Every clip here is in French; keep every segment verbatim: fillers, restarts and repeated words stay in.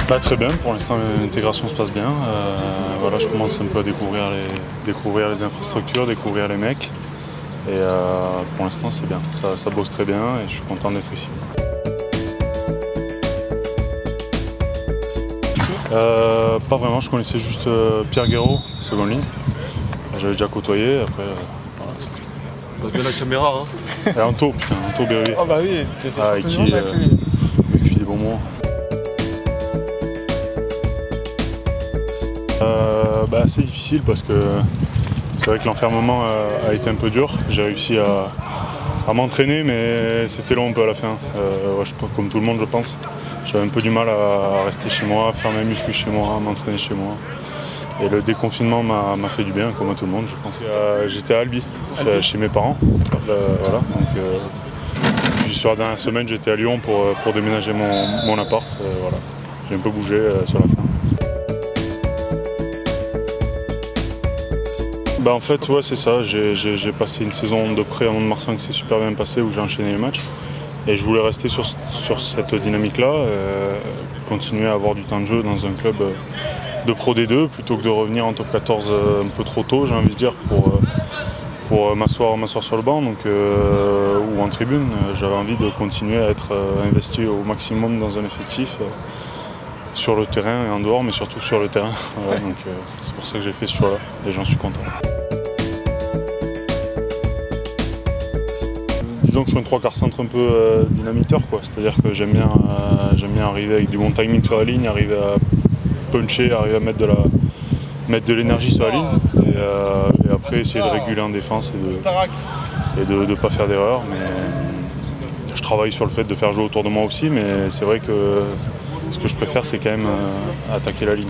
Bah, très bien, pour l'instant l'intégration se passe bien. Euh, voilà, je commence un peu à découvrir les, découvrir les infrastructures, découvrir les mecs. Et euh, pour l'instant c'est bien, ça, ça bosse très bien et je suis content d'être ici. Euh, pas vraiment, je connaissais juste euh, Pierre Guéraud, seconde ligne. J'avais déjà côtoyé, après euh, voilà, c'est tout. Passe bien la caméra, hein. Et Anto, putain, Anto Berruet. Ah bah oui, c'est ah, avec qui euh, fait des bons mots. Euh, bah, c'est difficile parce que c'est vrai que l'enfermement a, a été un peu dur. J'ai réussi à, à m'entraîner, mais c'était long un peu à la fin. Euh, ouais, je, comme tout le monde, je pense. J'avais un peu du mal à rester chez moi, à faire mes muscles chez moi, à m'entraîner chez moi. Et le déconfinement m'a fait du bien, comme à tout le monde, je pense. Euh, J'étais à Albi, Albi, chez mes parents. Euh, voilà, donc, euh, puis sur la dernière semaine, j'étais à Lyon pour, pour déménager mon, mon appart. Euh, voilà. J'ai un peu bougé euh, sur la fin. Bah en fait, ouais, c'est ça. J'ai passé une saison de prêt à Mont-de-Marsan qui s'est super bien passée, où j'ai enchaîné les matchs. Et je voulais rester sur, sur cette dynamique-là, euh, continuer à avoir du temps de jeu dans un club de Pro D deux, plutôt que de revenir en top quatorze un peu trop tôt, j'ai envie de dire, pour, pour m'asseoir m'asseoir sur le banc donc, euh, ou en tribune. J'avais envie de continuer à être investi au maximum dans un effectif. Euh, sur le terrain et en dehors, mais surtout sur le terrain. Voilà, donc euh, c'est pour ça que j'ai fait ce choix-là et j'en suis content. Disons que je suis un trois quarts centre un peu euh, dynamiteur, c'est-à-dire que j'aime bien, euh, j'aime bien arriver avec du bon timing sur la ligne, arriver à puncher, arriver à mettre de la mettre de l'énergie sur la ligne et, euh, et après essayer de réguler en défense et de ne pas faire d'erreur. Mais je travaille sur le fait de faire jouer autour de moi aussi, mais c'est vrai que ce que je préfère, c'est quand même euh, attaquer la ligne.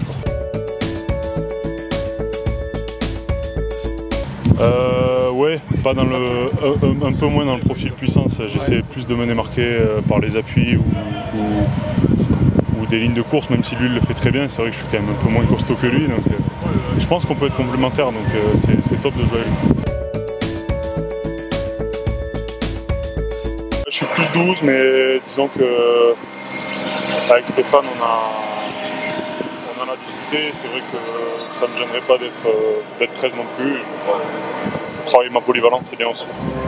Euh, ouais, pas dans le, un, un peu moins dans le profil puissance. J'essaie plus de me démarquer euh, par les appuis ou, ou, ou des lignes de course, même si lui il le fait très bien. C'est vrai que je suis quand même un peu moins costaud que lui. Donc, euh, je pense qu'on peut être complémentaires, donc euh, c'est top de jouer avec lui. Je suis plus douze, mais disons que avec Stéphane, on, a, on en a discuté. C'est vrai que ça ne me gênerait pas d'être treize non plus. Je, je, travailler ma polyvalence, c'est bien aussi.